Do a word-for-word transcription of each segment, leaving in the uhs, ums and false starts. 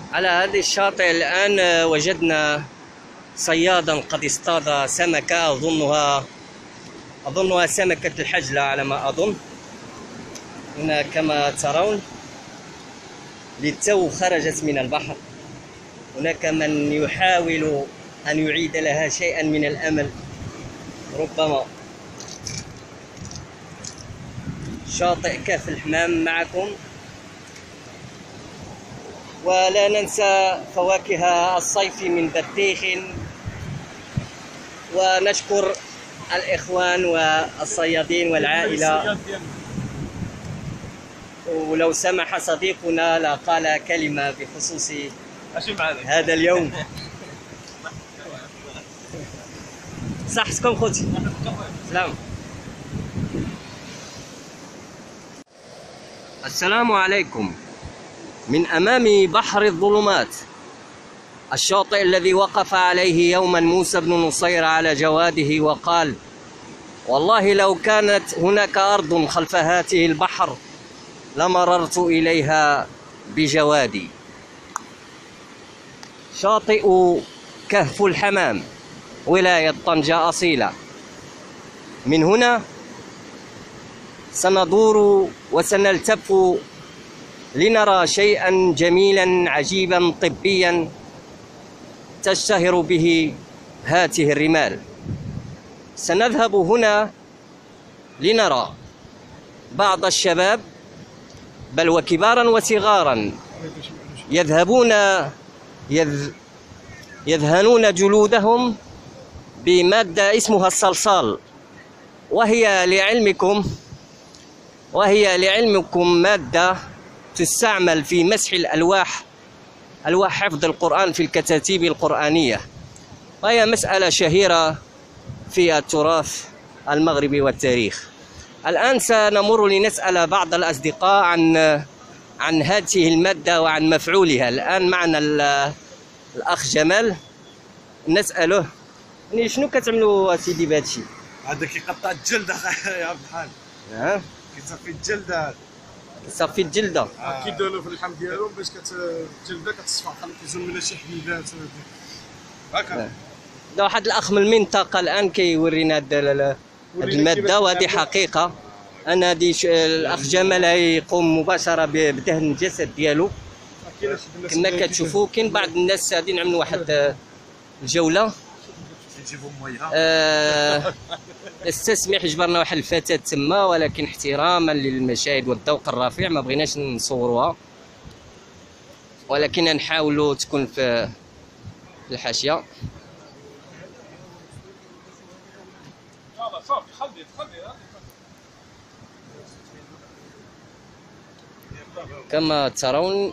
على هذه الشاطئ الآن وجدنا صيادا قد اصطاد سمكة أظنها أظنها سمكة الحجلة على ما أظن. هنا كما ترون للتو خرجت من البحر. هناك من يحاول أن يعيد لها شيئا من الأمل ربما. شاطئ كهف الحمام معكم، ولا ننسى فواكه الصيف من بطيخ. ونشكر الإخوان والصيادين والعائلة. ولو سمح صديقنا لقال كلمة بخصوص هذا اليوم. صحتكم خوتي. سلام. السلام عليكم. من أمام بحر الظلمات، الشاطئ الذي وقف عليه يوما موسى بن نصير على جواده وقال: والله لو كانت هناك أرض خلف هاته البحر لمررت إليها بجوادي. شاطئ كهف الحمام، ولاية طنجة أصيلة. من هنا سندور وسنلتف لنرى شيئا جميلا عجيبا طبيا تشتهر به هاته الرمال. سنذهب هنا لنرى بعض الشباب بل وكبارا وصغارا يذهبون يذ يذهنون جلودهم بمادة اسمها الصلصال، وهي لعلمكم وهي لعلمكم مادة تستعمل في مسح الألواح ألواح حفظ القرآن في الكتاتيب القرآنية، وهي مسألة شهيرة في التراث المغربي والتاريخ. الآن سنمر لنسأل بعض الأصدقاء عن عن هذه المادة وعن مفعولها. الآن معنا الأخ جمال، نسأله يعني شنو كتعملوا سيدي بهادشي؟ هذا كيقطع الجلد اخايا يا عبد الحاج. ها كيصفي الجلد هذا. كيصفي الجلده. آه. كيديروا في اللحم ديالهم باش الجلده كتصفى بحال كيزول منها شي حبيبات هكا. دا واحد الاخ من المنطقه الان كيورينا هذه الماده، وهذه حقيقه. انا هذه الاخ جمال يقوم مباشره بدهن الجسد ديالو كما كتشوفوا. كاين بعض الناس غادي نعملوا واحد الجوله. آه استسمح جبرنا واحد الفتاة تما، ولكن احتراما للمشاهد والذوق الرفيع ما بغيناش نصوروها، ولكن نحاولوا تكون في الحاشيه. كما ترون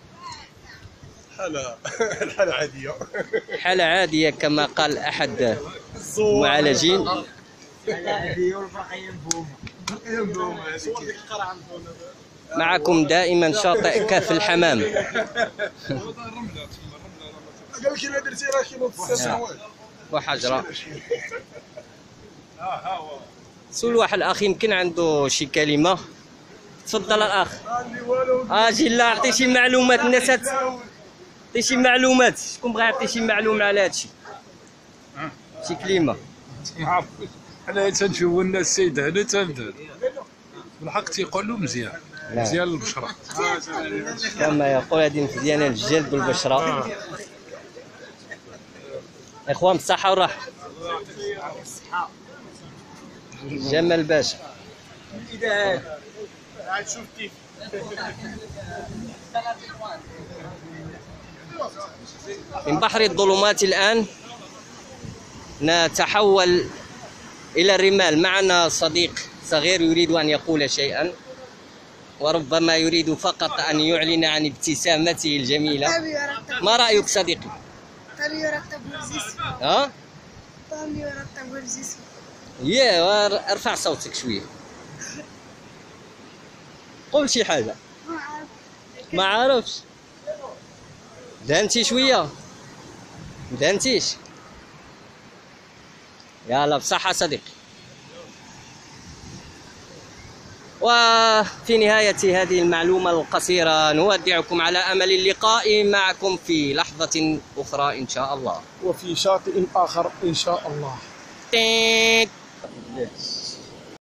حالة الحالة عادية حالة عادية كما قال أحد المعالجين. حالة عادية والباقيين بوم. معكم دائما شاطئ كهف الحمام. قال لك الا درتي راه كيما تستسمع وحجرة. سول واحد الأخ يمكن عنده شي كلمة. تفضل الأخ. اجي لا عطي شي معلومات الناس. عطي شي معلومات. شكون بغى يعطي شي معلومة على هادشي؟ شي كلمة. حنا تنشوفوا الناس السيد هنا تندهن بالحق تيقولوا مزيان مزيان للبشرة كما يقول هذه مزيانة للجلد والبشرة. إخوان بالصحة والراحة. جمال باشا. شوف كيف من بحر الظلمات الآن نتحول إلى الرمال. معنا صديق صغير يريد أن يقول شيئا، وربما يريد فقط أن يعلن عن ابتسامته الجميلة. ما رأيك صديقي؟ ها؟ يا ارفع صوتك شوية. قول شي حاجة. ما عارفش. دهنتي شوية؟ مدهنتيش؟ يلا بصحة صديقي. وفي نهاية هذه المعلومة القصيرة نودعكم على أمل اللقاء معكم في لحظة أخرى إن شاء الله، وفي شاطئ آخر إن شاء الله. تيت.